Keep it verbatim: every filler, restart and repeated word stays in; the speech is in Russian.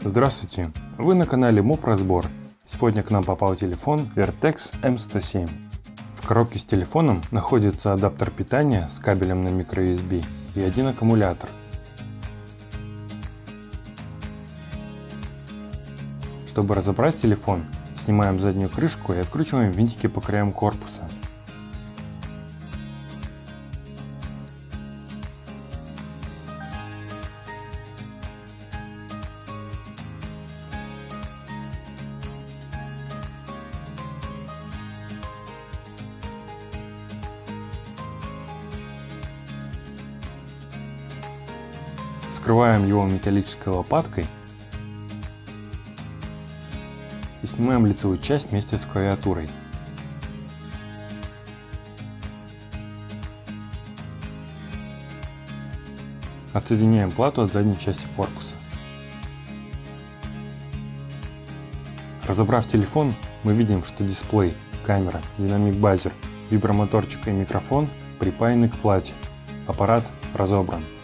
Здравствуйте! Вы на канале Моб-разбор. Сегодня к нам попал телефон Vertex эм сто семь. В коробке с телефоном находится адаптер питания с кабелем на microUSB и один аккумулятор. Чтобы разобрать телефон, снимаем заднюю крышку и откручиваем винтики по краям корпуса. Вскрываем его металлической лопаткой и снимаем лицевую часть вместе с клавиатурой. Отсоединяем плату от задней части корпуса. Разобрав телефон, мы видим, что дисплей, камера, динамик-базер, вибромоторчик и микрофон припаяны к плате. Аппарат разобран.